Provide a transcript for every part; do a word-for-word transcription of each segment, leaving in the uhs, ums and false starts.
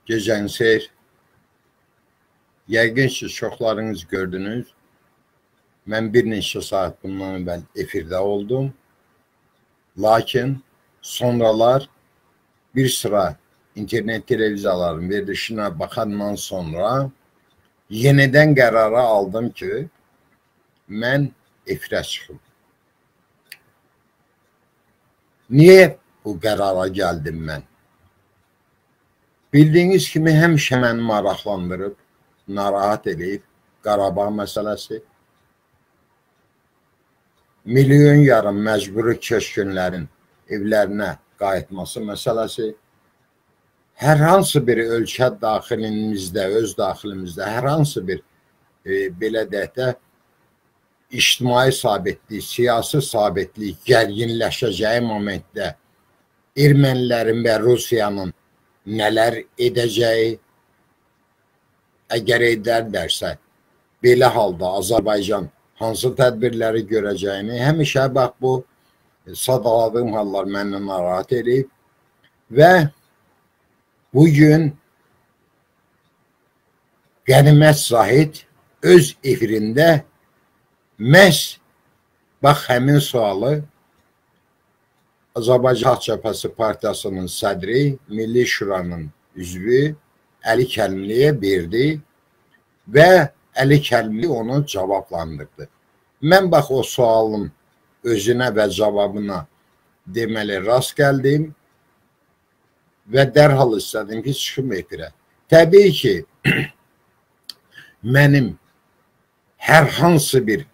Gecən seyir. Yəqin ki, çoxlarınız gördünüz. Mən bir neçə saat bundan əvvəl efirdə oldum. Lakin sonralar bir sıra internet televiziyaların verilişinə baxandan sonra yenidən qərara aldım ki, mən efirə çıxım. Niyə bu qərara gəldim mən? Bildiyiniz kimi həmişə məni maraqlandırıb, narahat edib Qarabağ məsələsi. Milyon yarım məcburi köçkünlərin evlərinə qayıtması məsələsi. Hər hansı bir ölkə daxilimizdə, öz daxilimizdə, hər hansı bir e, belə deyək də ictimai sabitlik, siyasi sabitlik gərginləşəcəyi momentdə ermənilərin və Rusiyanın nələr edəcəyi, əgər edərlərsə, belə halda Azərbaycan hansı tədbirləri görəcəyini həmişə bax bu sadaladığım hallar məni narahat edib və bugün Qənimət Zahid öz efirində məhz bax həmin sualı Azərbaycan Xalq Cəbhəsi Partiyasının sədri, Milli Şuranın üzvü Əli Kəlmliyə verdi və Əli Kəlmli onu cavablandırdı. Mən bax o sualın özünə və cavabına deməli rast gəldim və dərhal istədim ki, çıxım efirə. Təbii ki, mənim hər hansı bir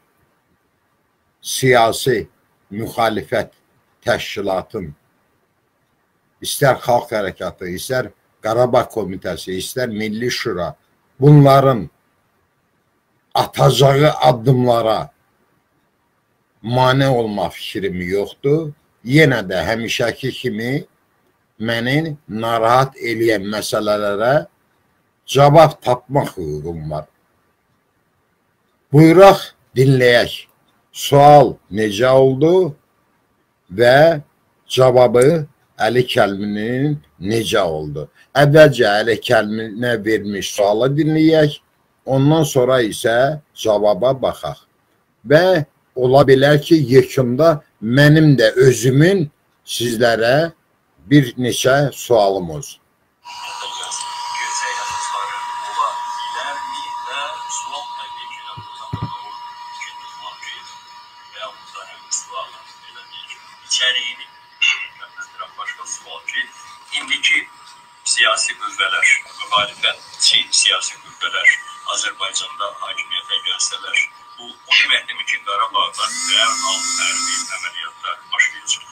siyasi müxalifət təşkilatın, istər Xalq Hərəkatı, istər Qarabağ Komitəsi, istər Milli Şura, bunların atacağı addımlara mane olma fikrim yoxdur. Yenə də həmişəki kimi məni narahat eləyən məsələlərə cavab tapmaq hüququm var. Buyuraq, dinləyək. Sual necə oldu və cavabı Əli Kəlminin necə oldu? Əvvəlcə Əli Kəlminə vermiş sualı dinləyək, ondan sonra isə cavaba baxaq. Və ola bilər ki, yekunda mənim də özümün sizlərə bir neçə sualım olsun. İndiki siyasi qüvvələr, müxalifətçi siyasi qüvvələr Azərbaycanda hakimiyyətə gəlsələr, bu o deməkdir ki, Qarabağda dərhal hərbi əməliyyatlar başlayacaq.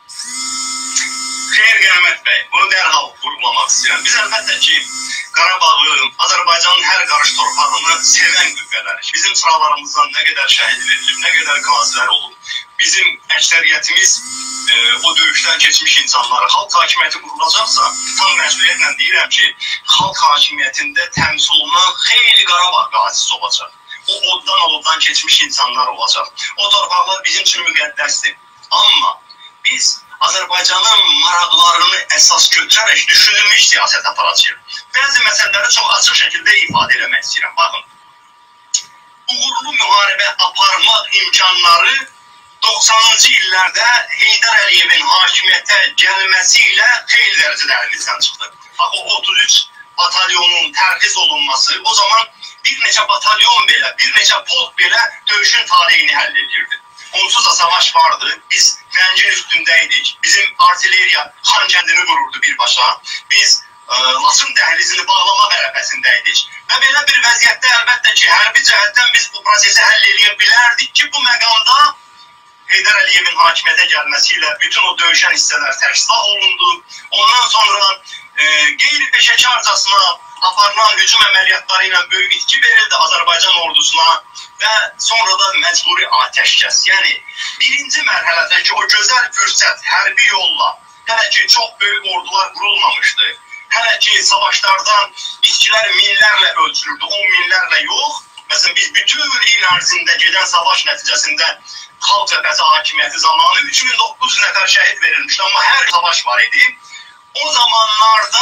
Xeyr Qənimət bəy, bunu dərhal vurgulamaq istəyirəm. Biz əlbəttə ki, Qarabağı, Azərbaycanın hər qarış torpağını sevən qüvvələrik. Bizim sıralarımızdan nə qədər şəhid verilib, nə qədər qazilər olub. Bizim əksəriyyətimiz e, o döyüşdən keçmiş insanları, xalq hakimiyyəti qurulacaqsa, tam məsuliyyətlə deyirəm ki, xalq hakimiyyətində təmsil olunan xeyli Qarabağ qazisi olacaq. O oddan olubdan keçmiş insanlar olacaq. O torpaqlar bizim üçün müqəddəsdir. Amma biz Azərbaycanın maraqlarını əsas götürərək düşünülmüş siyasət aparacağıq. Bəzi məsələləri çox açıq şəkildə ifadə eləmək istəyirəm. Baxın, uğurlu müharibə aparmaq imkanları doxsanıncı illərdə Heydər Əliyevin hakimiyyətə gəlməsi ilə xeyli dərəcədə əlimizdən çıxdı. Bax, o otuz üç batalyonun tərxiz olunması, o zaman bir neçə batalyon belə, bir neçə polk belə döyüşün taleyini həll edirdi. Onsuz da savaş vardı, biz məncin üstündəydik, bizim artilleriya Xan kəndini vururdu birbaşa, biz ə, Laçın dəhlizini bağlamaq ərəfəsindəydik və belə bir vəziyyətdə əlbəttə ki, hərbi cəhətdən biz bu prosesi həll edə bilərdik ki, bu məqamda Heydər Əliyevin hakimiyyətə gəlməsi ilə bütün o döyüşən hissələr təşkil olundu. Ondan sonra e, qeyri-peşəkarcasına aparılan hücum əməliyyatları ilə böyük itki verildi Azərbaycan ordusuna və sonra da məcburi atəşkəs. Yəni, birinci mərhələdəki o gözəl fürsət hərbi yolla, hələ ki, çox böyük ordular qurulmamışdı. Hələ ki, savaşlardan itkilər minlərlə ölçülürdü, on minlərlə yox. Məsələn, biz bütün il ərzində gedən savaş nəticəsində Xalq Cəbhəsi hakimiyyəti zamanı üç min doqquz yüz nəfər şəhid verilmişdi, amma hər savaş var idi. O zamanlarda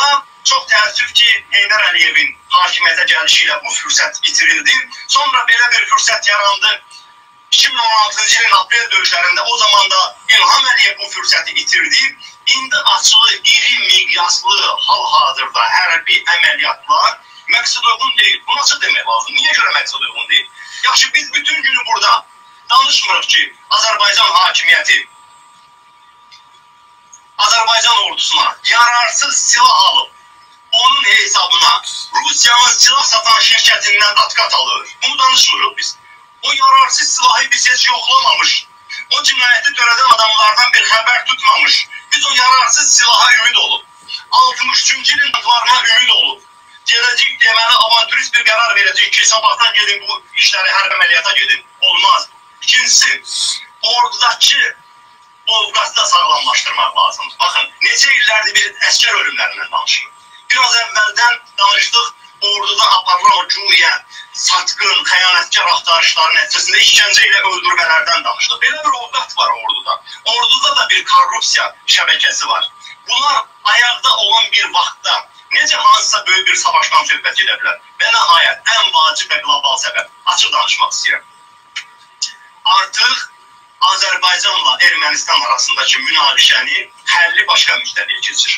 Çox təəssüf ki, Heydər Əliyevin hakimiyyətə gəlişi ilə bu fürsət itirildi. Sonra belə bir fürsət yarandı. iki min on altıncı ilin aprel döyüşlərində o zaman da İlham Əliyev bu fürsəti itirdi. İndi açılı, iri, miqyaslı, hal-hazırda hərbi əməliyyatlar məqsəd uyğun deyil. Bu nasıl demək lazım? Niyə görə məqsəd uyğun deyil? Yaxşı, biz bütün günü burada danışmırıq ki, Azərbaycan hakimiyyəti Azərbaycan ordusuna yararsız silah alıb, onun hesabına Rusiyanın silah satan şirkətindən qat-qat alır. Bunu danışmırıq biz. O yararsız silahı biz heç yoxlamamış, o cinayəti törədən adamlardan bir xəbər tutmamış. Biz o yararsız silaha ümid olub, altmış üçüncü ilin tanklarına ümid olub. Gələcək deməli avantürist bir qərar verəcək ki, sabahdan gedin bu işləri hərb əməliyyata gedin. Olmaz. İkincisi, ordudakı ovqatı da sağlamlaşdırmaq lazım. Baxın, neçə illərdir bir əskər ölümlərindən danışırıq. Biraz əvvəldən danışdıq, orduda aparılan o güya satqın, xəyanətkar axtarışların nəticəsində işgəncə ilə öldürmələrdən danışdıq. Belə bir ovqat var orduda. Orduda da bir korrupsiya şəbəkəsi var. Bunlar ayaqda olan bir vaxtda necə hansısa böyük bir savaşdan söhbət edə bilər? Və nəhayət, ən vacib və qlobal səbəb, açıq danışmaq istəyirəm. Artıq Azərbaycanla Ermənistan arasındakı münaqişəni həlli başqa müstəviyə keçir.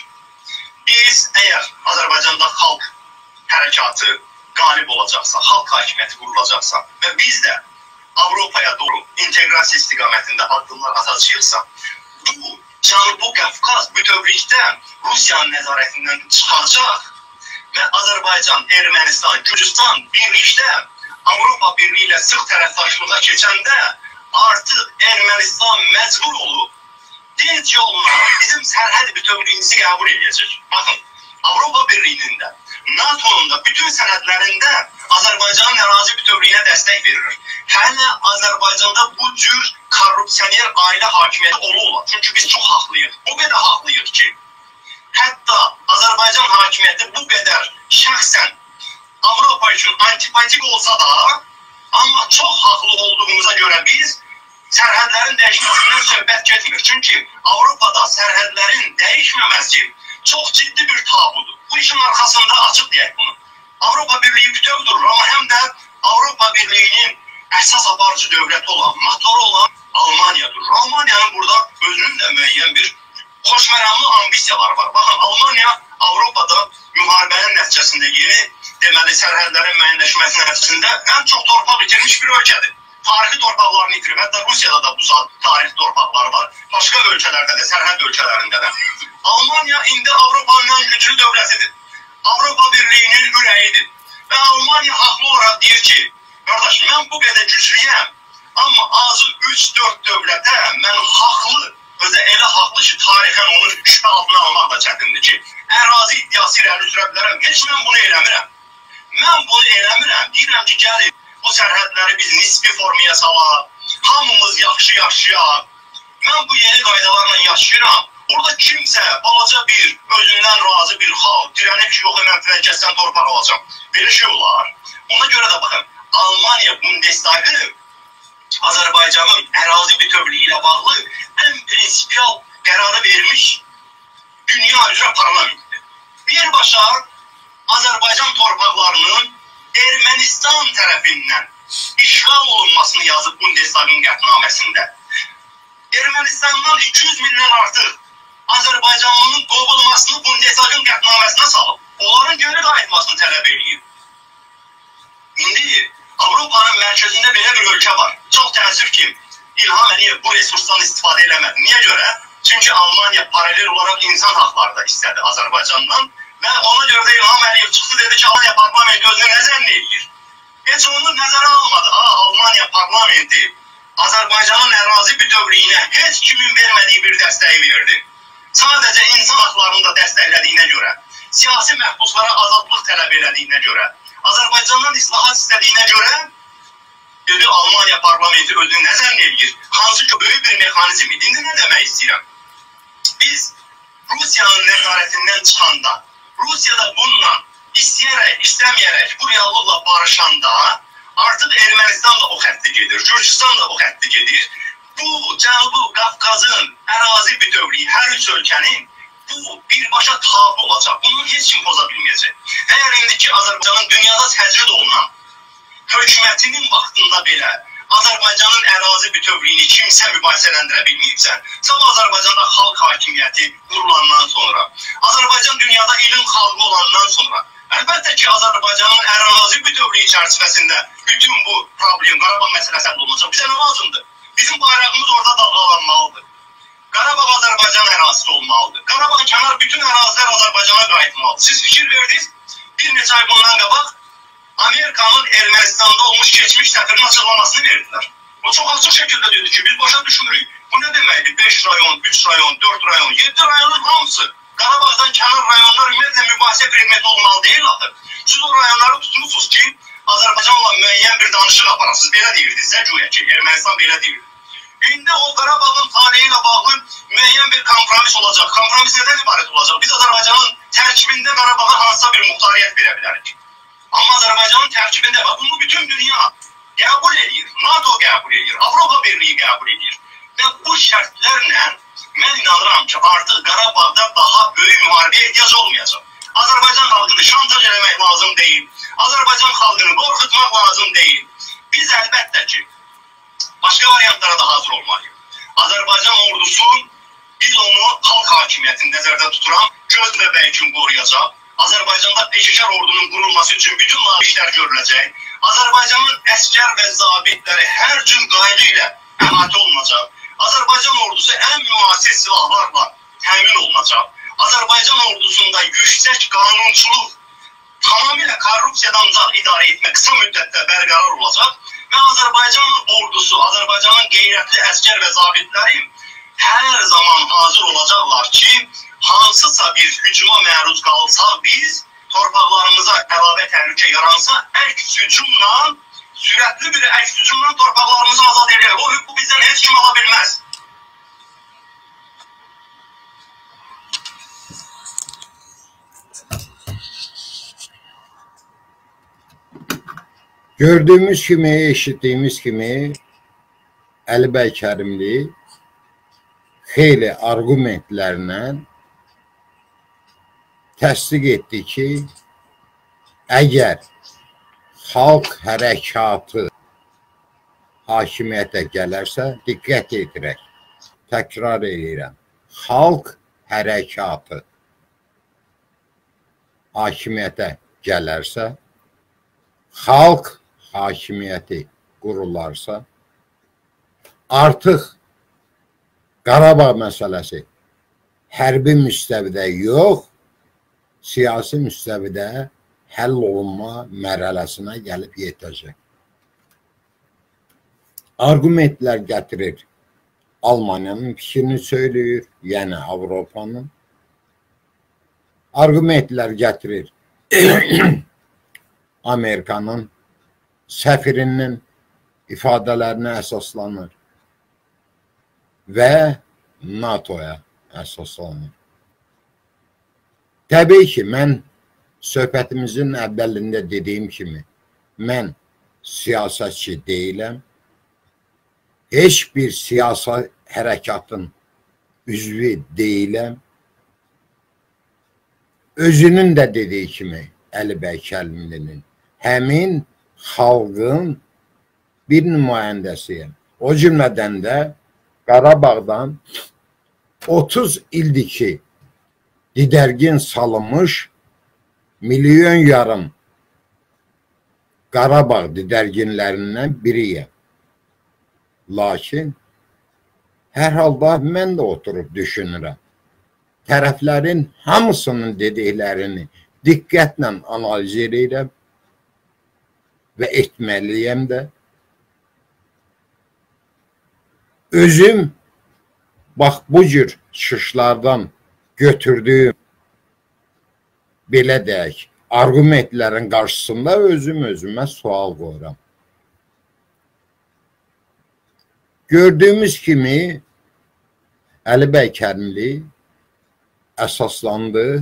Biz əgər Azərbaycanda xalq hərəkatı qalib olacaqsa, xalq hakimiyyəti qurulacaqsa və biz də Avropaya doğru inteqrasiya istiqamətində addımlar atacaqsa, bu Cənubi Qafqaz bütövlükdə Rusiyanın nəzarətindən çıxacaq və Azərbaycan, Ermənistan, Gürcistan birlikdə Avropa Birliyi ilə sıx tərəfdaşlığa keçəndə artıq Ermənistan məcbur olub dinc yolla bizim sərhəd bütövlüyümüzü qəbul edəcək. Baxın, Avropa Birliyinin də, NATO'nun da bütün sənədlərində Azərbaycanın ərazi bütövlüyünə dəstək verilir. Hələ Azərbaycanda bu cür korrupsioner ailə hakimiyyəti olurlar. Çünki biz çox haqlıyıq. O qədər haqlıyıq ki, hətta Azərbaycan hakimiyyəti bu qədər şəxsən Avropa üçün antipatik olsa da, amma çox haqlı olduğumuza görə biz sərhədlərin dəyişməsindən söhbət getmir. Çünki Avropada sərhədlərin dəyişməməsi çox ciddi bir tabudur. Bu işin arxasında açıq deyək bunu. Avropa Birliyi bütöv durur, amma həm də Avropa Birliyinin əsas aparıcı dövləti olan, motoru olan Almaniya durur. Almaniyanın burada özünün də müəyyən bir xoşməramlı ambisiyaları var. Baxın, Almaniya Avropada müharibənin nəticəsində yeni deməli sərhədlərin müəyyənləşməsi nəticəsində ən çox torpaq itirmiş bir ölkədir. Tarixi torpaqlarını itirib. Hətta Rusiyada da bu saat tarixi torpaqlar var. Başqa ölkələrdə də, sərhəd ölkələrində də. Almaniya indi Avropanın ən güclü dövlətidir. Avropa Birliyinin ürəyidir. Və Almaniya haqlı olaraq deyir ki, qardaş, mən bu qədər güclüyəm, amma azı üç dörd dövlətə mən haqlı, özə elə haqlı ki, tarixən onu şübhə altına almaq da çətindir ki, ərazi iddiası irəli sürə bilərəm. Heç mən bunu eləmirəm. Mən bunu eləmirəm. Deyirəm ki, gəlin, bu sərhədləri biz nisbi formaya salaq, hamımız yaxşı yaşayaq. Mən bu yeni qaydalarla yaşayıram. Orada kimsə, balaca bir, özündən razı bir xalq, dirənib ki, yox, mən filənkəsdən torpaq alacam. Belə şey olar. Ona görə də baxın, Almaniya Bundestagı Azərbaycanın ərazi bütövlüyü ilə bağlı ən prinsipial qərarı vermiş dünya üzrə parlamentdir. Birbaşa Azərbaycan torpaqlarının Ermənistan tərəfindən işğal olunmasını yazıb Bundestagın qətnaməsində. Ermənistandan iki yüz mindən artıq Azərbaycanlının qovulmasını Bundestagın qətnaməsinə salıb. Onların geri qayıtmasını tələb edib. İndi Avropanın mərkəzində belə bir ölkə var. Çox təəssüf ki, İlham Əliyev bu resursdan istifadə eləmədi. Niyə görə? Çünki Almaniya paralel olaraq insan haqları da istədi Azərbaycandan və ona görə də İlham Əliyev çıxdı, dedi ki, Almaniya parlamenti özünü nə zənn edir? Heç onu nəzərə almadı. Aa, Almaniya parlamenti Azərbaycanın ərazi bütövlüyünə heç kimin vermədiyi bir dəstəyi verdi. Sadəcə insan haqlarını da dəstəklədiyinə görə, siyasi məhbuslara azadlıq tələb elədiyinə görə, Azərbaycandan islahat istədiyinə görə dedi, Almaniya parlamenti özünü nə zənn edir? Hansı ki, böyük bir mexanizm idi. İndi nə demək istəyirəm? Biz Rusiyanın nəzarətindən çıxanda, Rusiyada bununla istəyərək, istəməyərək bu reallıqla barışanda artıq Ermənistan da o xətti gedir, Gürcistan da o xətti gedir. Bu Cənubi Qafqazın ərazi bütövlüyü hər üç ölkənin bu birbaşa tabi olacaq. Bunu heç kim poza bilməyəcək. Əgər indiki Azərbaycanın dünyada təcrid olunan hökumətinin vaxtında belə Azərbaycanın ərazi bütövlüyünü kimsə mübahisələndirə bilməyibsə, sabah Azərbaycanda xalq hakimiyyəti qurulandan sonra, Azərbaycan dünyada elm xalqı olandan sonra, əlbəttə ki, Azərbaycanın ərazi bütövlüyü çərçivəsində bütün bu problem, Qarabağ məsələsi həll olunacaq. Bizə nə lazımdır? Bizim bayrağımız orada dalgalanmalıdır. Qarabağ Azərbaycan ərazisi olmalıdır. Qarabağ kənar bütün ərazilər Azərbaycana qayıtmalıdır. Siz fikir verdiniz, bir neçə ay bundan qabaq Amerikanın Ermənistan'da olmuş geçmiş səfirinin açıqlamasını verdilər. O çox açıq şəkildə dedi ki, biz başa düşmürük. Bu nə deməkdir? beş rayon, üç rayon, dörd rayon, yeddi rayonun hamısı Qarabağdan kənar rayonlar ümumiyyətlə mübahisə predmeti olmalı deyil axı. Siz o rayonları tutmuşsunuz ki, Azərbaycanla müəyyən bir danışıq aparasınız. Belə deyirdiniz, güya ki, Ermənistan belə deyir. İndi o Qarabağın taleyi ilə bağlı müəyyən bir kompromis olacaq. Kompromis nədən ibarət olacaq? Biz Azərbaycanın tərkibində Qarabağa hansısa bir muxtariyyət verə bilərik. Amma Azərbaycanın tərkibində və bunu bütün dünya qəbul edir. NATO qəbul edir, Avropa Birliyi qəbul edir. Və bu şərtlərlə mən inanıram ki, artıq Qarabağda daha böyük müharibəyə ehtiyac olmayacaq. Azərbaycan xalqını şantaj eləmək lazım deyil. Azərbaycan xalqını qorxutmaq lazım deyil. Biz əlbəttə ki, başqa variantlara da hazır olmalıyıq. Azərbaycan ordusu, biz onu xalq hakimiyyətini nəzərdə tuturam, göz bəbəyi kimi qoruyacaq. Azərbaycanda peşəkar ordunun qurulması üçün bütün lazım işlər görüləcək. Azərbaycanın əskər və zabitləri hər cür qayda ilə əhatə olunacaq. Azərbaycan ordusu ən müasir silahlarla təmin olunacaq. Azərbaycan ordusunda yüksək qanunçuluq, tamamilə korrupsiyadan uzaq idarə etmək qısa müddətdə bərqərar olacaq və Azərbaycan ordusu, Azərbaycanın qeyrətli əskər və zabitləri hər zaman hazır olacaqlar ki, hansısa bir hücuma məruz qalsaq biz, torpaqlarımıza əlavə təhlükə yaransa, əks hücumla, sürətli bir əks hücumla torpaqlarımızı azad edək. O hüququ bizdən heç kim ala bilməz. Gördüğümüz kimi, eşittiğimiz kimi Əli bəy Kərimli xeyli argumentlərlə təsdiq etdi ki, əgər xalq hərəkatı hakimiyyətə gələrsə, diqqət edirək, təkrar edirəm, xalq hərəkatı hakimiyyətə gələrsə, xalq hakimiyyəti qurularsa, artıq Qarabağ məsələsi hərbi müstəvidə yox, siyasi müstəvidə həll olunma mərhələsinə gəlib yetəcək. Argumentlər gətirir. Almaniyanın fikrini söylüyor, yəni Avropanın. Argumentlər gətirir. Amerikanın səfirinin ifadələrinə əsaslanır və NATO'ya əsaslanır. Təbii ki, mən söhbətimizin əvvəlində dediyim kimi, mən siyasətçi deyiləm, heç bir siyasi hərəkatın üzvü deyiləm. Özünün də dediyi kimi, Əli bəy Kərimlinin, həmin xalqın bir nümayəndəsiyəm. O cümlədən də Qarabağdan otuz ildir ki, didərgin salınmış milyon yarım Qarabağ didərginlərindən biriyəm. Lakin, hər halda mən də oturub düşünürəm. Tərəflərin hamısının dediklərini diqqətlə analiz edirəm və etməliyəm də. Özüm, bax bu cür çıxışlardan götürdüyüm, belə deyək, argumentlərin qarşısında özüm özümə sual qoyuram. Gördüyümüz kimi, Əli bəy Kərimli əsaslandı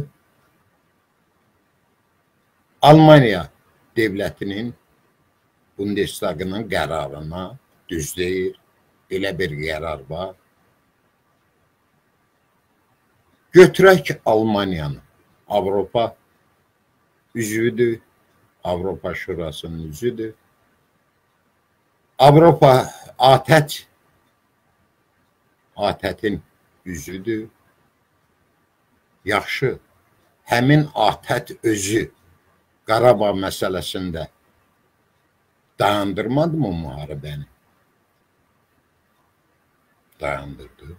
Almaniya devlətinin Bundestagının qərarına, düz deyir, belə bir qərar var. Götürək Almaniyanı. Avropa üzvüdür. Avropa Şurasının üzvüdür. Avropa ATƏT ATƏT-in üzvüdür. Yaxşı. Həmin ATƏT özü Qarabağ məsələsində dayandırmadı mı müharibəni? Dayandırdı.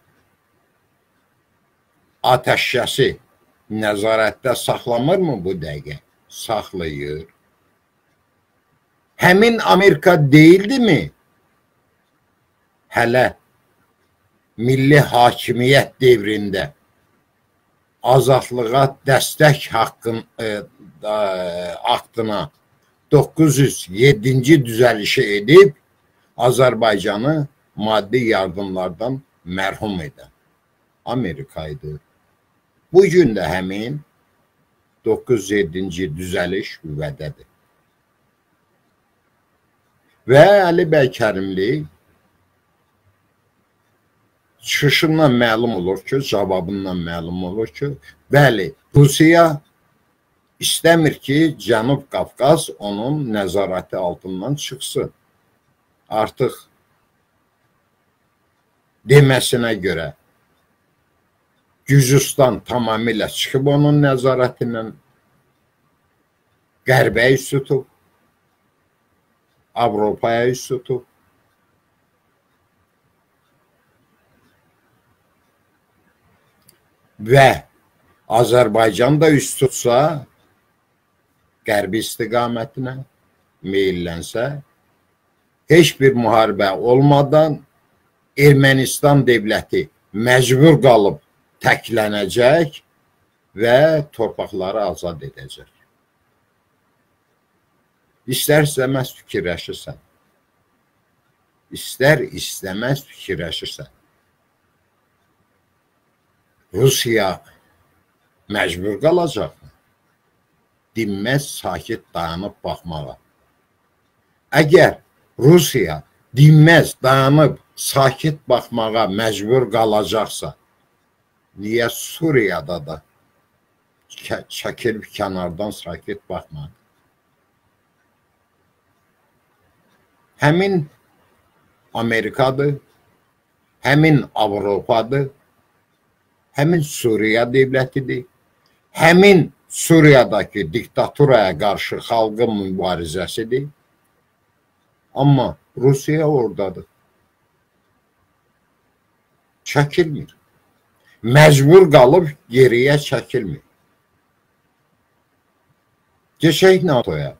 Ateşkəsi nəzarətdə saxlamır mı bu dəqiqə? Saxlayır. Həmin Amerika deyildi mi? Hələ milli hakimiyyət devrində azadlığa dəstək haqqın e, e, aktına doqquz yüz yeddinci düzəlişi edib Azərbaycanı maddi yardımlardan mərhum edən Amerika idi. Bugün də həmin doqquz yüz yeddinci düzəliş qüvvədədir. Və Əli bəy Kərimli çıxışından məlum olur ki, cavabından məlum olur ki, bəli, Rusiya istəmir ki, Cənub Qafqaz onun nəzarəti altından çıxsın. Artıq deməsinə görə Gürcüstan tamamilə çıxıb onun nəzarətindən, Qərbə üst tutub, Avropaya üst tutub. Və Azərbaycan da üst tutsa, qərbi istiqamətinə meyillənsə, heç bir müharibə olmadan Ermənistan dövləti məcbur qalıb təklənəcək və torpaqları azad edəcək. İstər istəməz fikirləşirsən. İstər istəməz fikirləşirsən. Rusiya məcbur qalacaq mı? Dinməz sakit dayanıb baxmağa. Əgər Rusiya dinməz dayanıb sakit baxmağa məcbur qalacaqsa, niyə Suriyada da çəkilib kənardan sakit baxmağa? Həmin Amerikadır, həmin Avropadır, həmin Suriya dövlətidir, həmin Suriyadakı diktaturaya qarşı xalqın mübarizəsidir. Amma Rusiya oradadır. Çəkilmir. Məcbur qalıb geriyə çəkilmir. Geçək NATO'ya.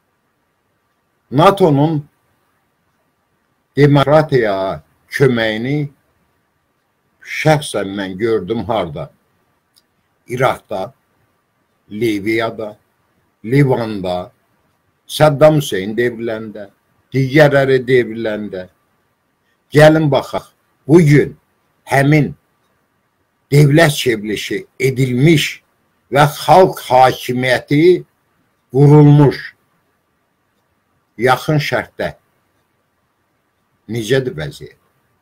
NATO'nun demokratiyaya köməyini şəxsən mən gördüm harda? İraqda, Liviyada, Livanda, Saddam Hüseyin devriləndə, digərləri devriləndə. Gəlin baxaq, bugün həmin devlət çevrilişi edilmiş və xalq hakimiyyəti qurulmuş yaxın şərqdə necədir vəziyyət?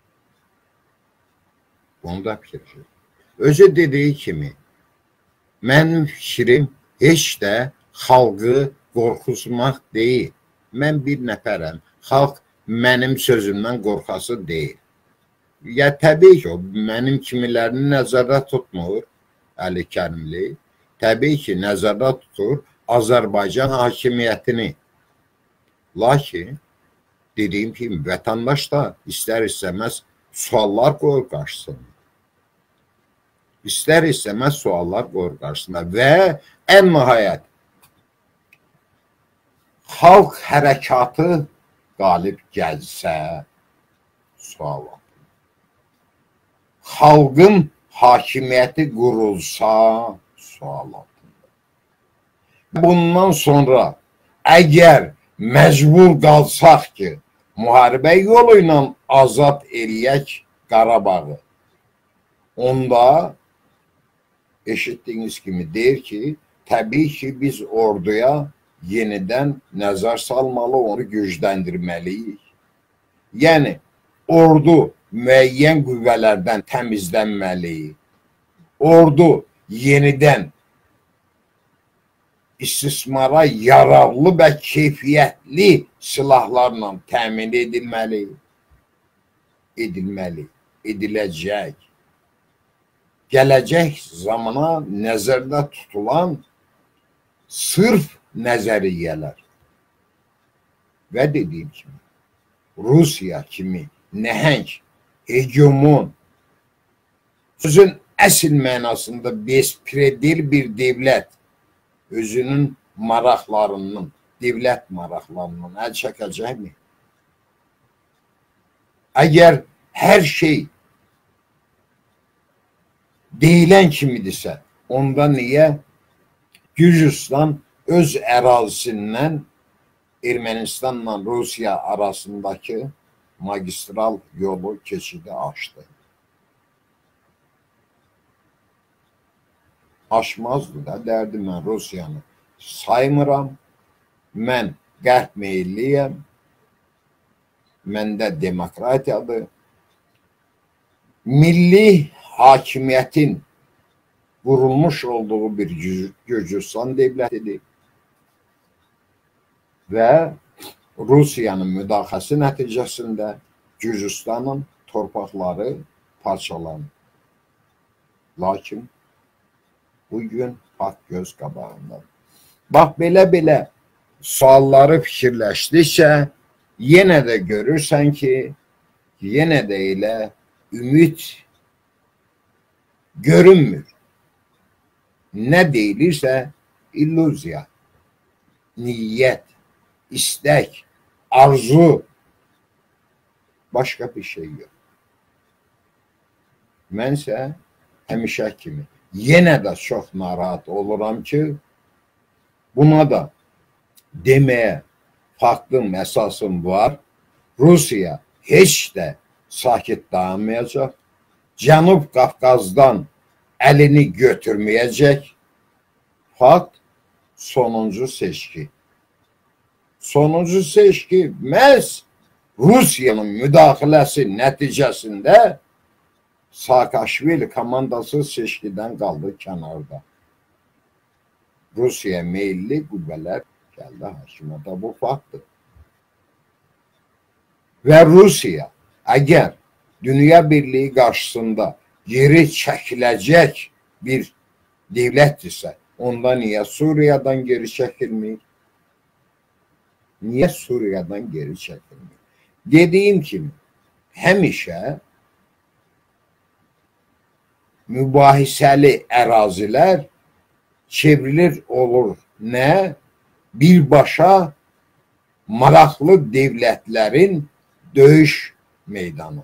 Bunu da fikirləşir. Özü dediyi kimi, mənim fikrim heç də xalqı qorxutmaq deyil. Mən bir nəfərəm, xalq mənim sözümdən qorxası deyil. Ya təbii ki, o mənim kimilərini nəzərdə tutmur, Əli Kərimli. Təbii ki, nəzərdə tutur Azərbaycan hakimiyyətini. Lakin, dediyim kimi, vətəndaş da istər-istəməz suallar qoyur qarşısına. İstər-istəməz suallar qoyur qarşısına və ən nəhayət xalq hərəkatı qalib gəlsə sual var. Xalqın hakimiyyəti qurulsa sual altında. Bundan sonra əgər məcbur qalsaq ki, müharibə yolu ilə azad eləyək Qarabağı, onda eşitdiyiniz kimi deyir ki, təbii ki, biz orduya yenidən nəzər salmalı, onu gücləndirməliyik. Yəni, ordu müəyyən qüvvələrdən təmizlənməli. ordu yenidən istismara yararlı və keyfiyyətli silahlarla təmin edilməli, edilməli, ediləcək. Gələcək zamana nəzərdə tutulan sırf nəzəriyyələr və dediyim kimi Rusiya kimi nəhəng, hegemon, sözün əsl mənasında bespredel bir devlət özünün maraqlarından, devlət maraqlarından əl çəkəcəkmi? Əgər hər şey deyilən kimidirsə, onda niyə Gürcüstan öz ərazisindən Ermənistanla Rusiya arasındakı magistral yolu keçidi açdı? Aşmazdı da, dərdi mən Rusiyanı saymıram, mən qərb meyilliyəm, məndə demokratiyadır, milli hakimiyyətin qurulmuş olduğu bir Gürcüstan devlətidir və Rusiyanın müdaxiləsi nəticəsində Gürcüstanın torpaqları parçalanır. Lakin bugün haqq göz qabağındadır. Bax, belə-belə sualları fikirləşdikcə yenə də görürsən ki, yenə də elə ümid görünmür. Nə deyilirsə illüziya, niyyət, istək, arzu, başqa bir şey yox. Mənsə həmişə kimi yenə də çox narahat oluram ki, buna da deməyə faktım, əsasım var. Rusiya heç də sakit dayanmayacaq. Cənub Qafqazdan əlini götürməyəcək. Fakt sonuncu seçki. Sonuncu seçki məhz Rusiyanın müdaxiləsi nəticəsində Saakashvili komandası seçkidən qaldı kənarda. Rusiya meyilli qüvvələr gəldi hakimiyyətə, bu faktdır. Və Rusiya əgər dünya birliyi qarşısında geri çəkiləcək bir devlətdirsə, onda niyə Suriyadan geri çəkilmir? Niyə Suriyadan geri çəkilmir? Dediyim kimi, həmişə mübahisəli ərazilər çevrilir olur nə? Birbaşa maraqlı devlətlərin döyüş meydanı.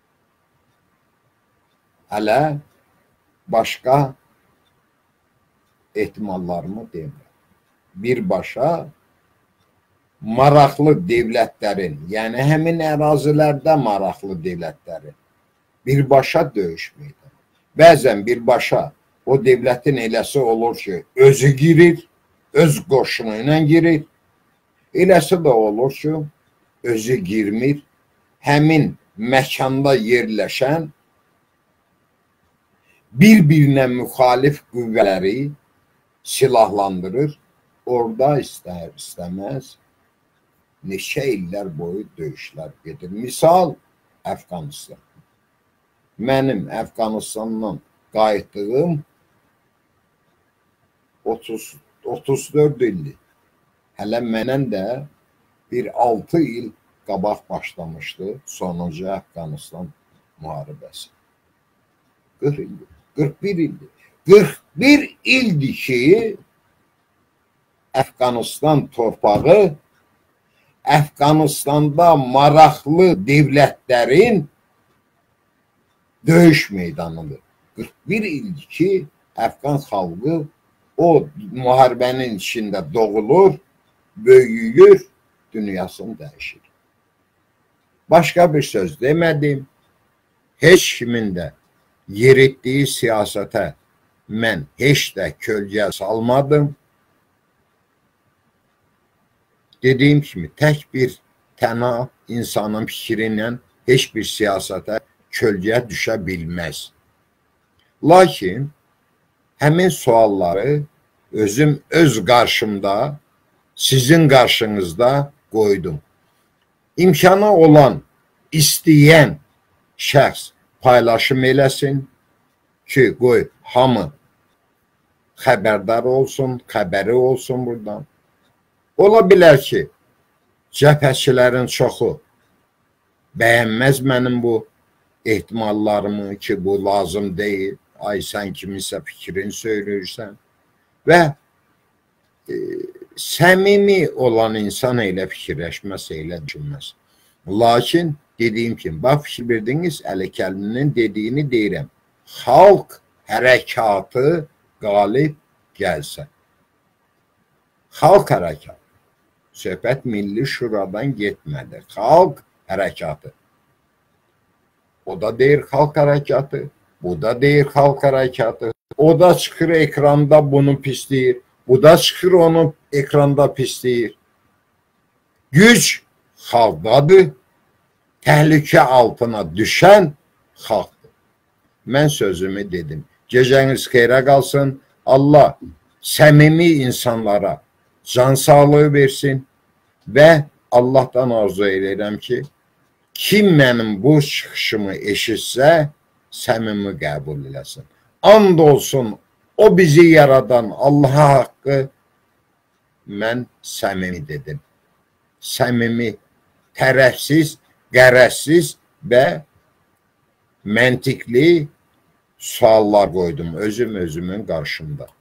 Hələ başqa ehtimallarımı demirəm. Birbaşa maraqlı devlətlərin, yəni həmin ərazilərdə maraqlı devlətlərin birbaşa döyüş meydanı. Bəzən birbaşa o devlətin eləsi olur ki, özü girir, öz qoşunu ilə girir. Eləsi də olur ki, özü girmir, həmin məkanda yerləşən bir-birinə müxalif qüvvələri silahlandırır. Orada istər, istəməz neçə illər boyu döyüşlər gedir. Misal, Əfqanistan. Mənim Əfqanistandan qayıtdığım otuz dörd ildir. Hələ mənən də bir altı il qabaq başlamışdı sonuncu Əfqanistan müharibəsi. qırx ildir, qırx bir ildir. qırx bir ildir ki, Əfqanistan torpağı Əfqanistanda maraqlı devlətlərin döyüş meydanıdır. qırx bir ildir ki, Əfqan xalqı o müharibənin içində doğulur, böyüyür, dünyasını dəyişir. Başqa bir söz demədim. Heç kimin də yeritdiyi siyasətə mən heç də kölgə salmadım. Dediyim kimi, tək bir təna insanın fikri ilə heç bir siyasətə kölgə düşə bilməz. Lakin həmin sualları özüm öz qarşımda, sizin qarşınızda qoydum. İmkanı olan, istəyən şəxs paylaşım eləsin ki, qoy, hamı xəbərdar olsun, xəbəri olsun buradan. Ola bilər ki, cəbhəçilərin çoxu bəyənməz mənim bu ehtimallarımı ki, bu lazım deyil. Ay, sən kiminsə fikrini söyləyirsən. Və e, səmimi olan insan elə fikirləşməz, elə düşünməz. Lakin dediyim kimi, bax fikir verdiniz, Əli Kəlminin dediyini deyirəm. Xalq hərəkatı qalib gəlsə. Xalq hərəkatı. Söhbət Milli Şuradan getmədi. Xalq hərəkatı. O da deyir xalq hərəkatı. Bu da deyir xalq hərəkatı. O da çıxır ekranda bunu pisləyir. Bu da çıxır onu ekranda pisləyir. Güc xalqdadır. Təhlükə altına düşən xalqdır. Mən sözümü dedim. Gecəniz xeyrə qalsın. Allah səmimi insanlara can sağlığı versin və Allahdan arzu edirəm ki, kim mənim bu çıxışımı eşitsə, səmimi qəbul eləsin. And olsun, o bizi yaradan Allaha haqqı, mən səmimi dedim. Səmimi, tərəfsiz, qərəzsiz və məntiqli suallar qoydum özüm özümün qarşımda.